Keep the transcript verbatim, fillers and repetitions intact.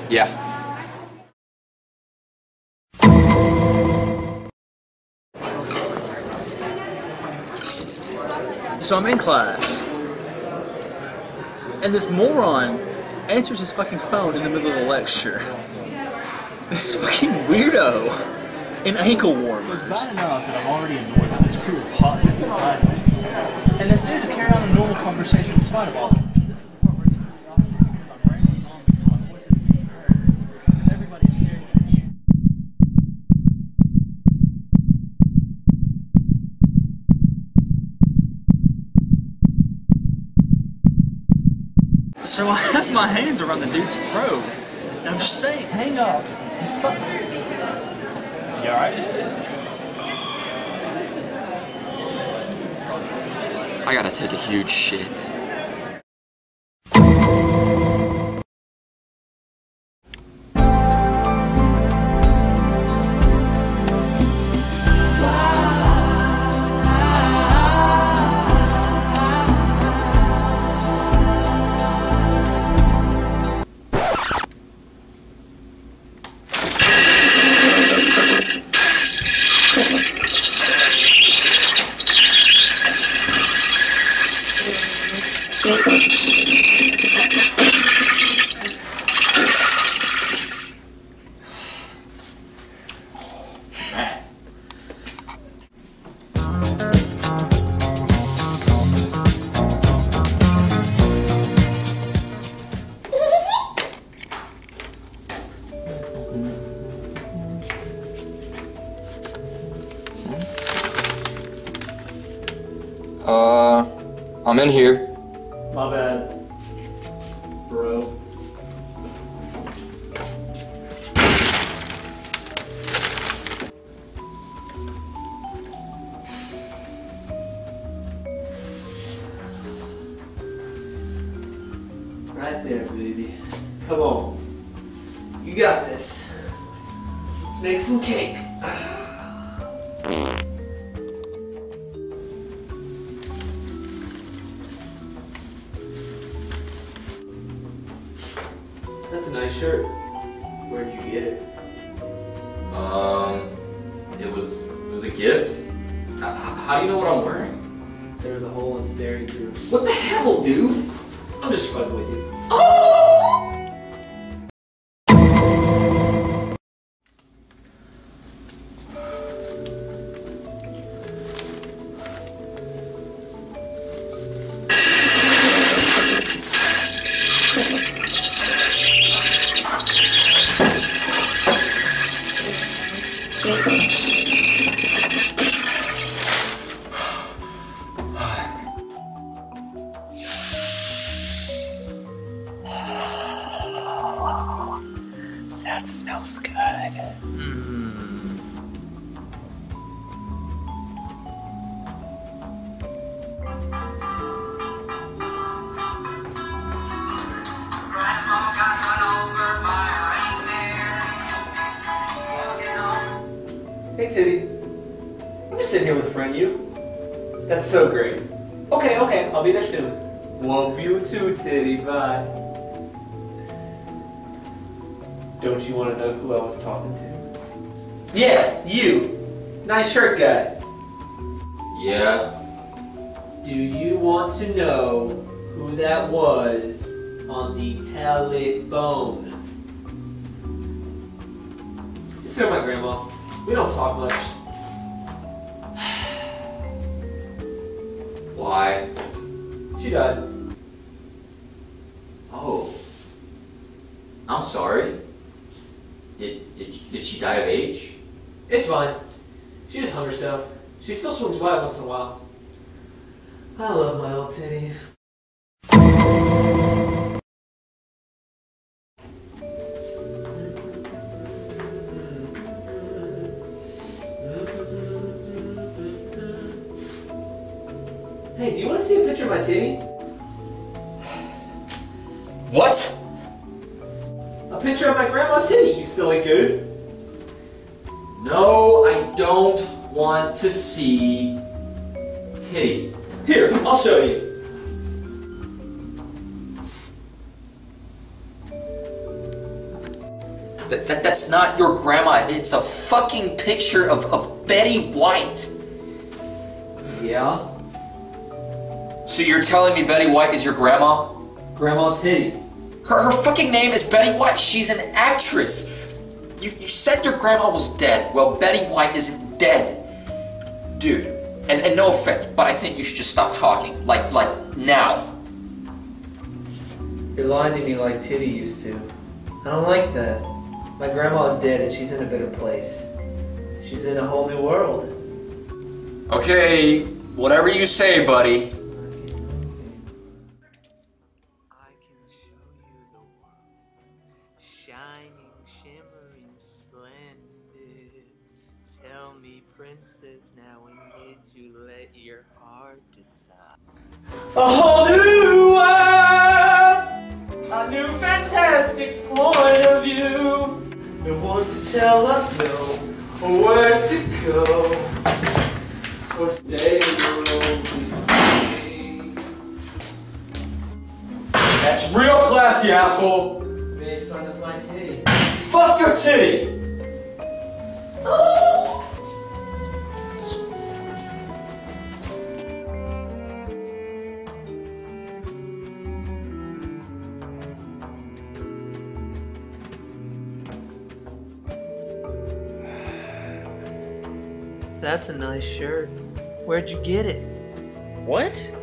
Yeah. So I'm in class, and this moron answers his fucking phone in the middle of the lecture. This fucking weirdo in ankle warmers. It's bad enough that I'm already annoyed by this group of hot and instead of carrying on a normal conversation in spite of all of this. This is the part where it gets really awkward because I'm rambling on because my voice isn't being heard. Everybody is staring at you. So I have my hands around the dude's throat, and I'm just saying, hang up. You fuck. You alright? I gotta take a huge shit. Uh, I'm in here. My bad, bro. Right there, baby. Come on. You got this. Let's make some cake. That's a nice shirt. Where'd you get it? Um, it was it was a gift. H how do you know what I'm wearing? There's a hole in staring through. What the hell, dude? I'm just fucking with you. Oh! That smells good. Mm. Hey, Titty. I'm just sitting here with a friend, you. That's so great. Okay, okay, I'll be there soon. Love you too, Titty. Bye. Don't you want to know who I was talking to? Yeah, you. Nice shirt guy. Yeah. Do you want to know who that was on the telephone? It's her, my grandma. We don't talk much. Why? She died. Oh. I'm sorry. Did, did, did she die of age? It's fine. She just hung herself. She still swims by once in a while. I love my old titty. Hey, do you want to see a picture of my titty? What? A picture of my grandma titty, you silly goose. No, I don't want to see titty. Here, I'll show you. That, that that's not your grandma. It's a fucking picture of, of Betty White. Yeah? So you're telling me Betty White is your grandma? Grandma Titty. Her, her fucking name is Betty White. She's an actress. You, you said your grandma was dead. Well, Betty White isn't dead. Dude, and, and no offense, but I think you should just stop talking. Like, like, now. You're lying to me like Titty used to. I don't like that. My grandma is dead and she's in a better place. She's in a whole new world. Okay, whatever you say, buddy. I can show you the world, shining, shimmering, splendid. Tell me, princess, now when did you let your heart decide? A whole new world! A new fantastic point of view. No one to tell us no, or where to go. Or stay alone with me. That's real classy, asshole. Made fun of my titty. Fuck your titty. That's a nice shirt. Where'd you get it? What?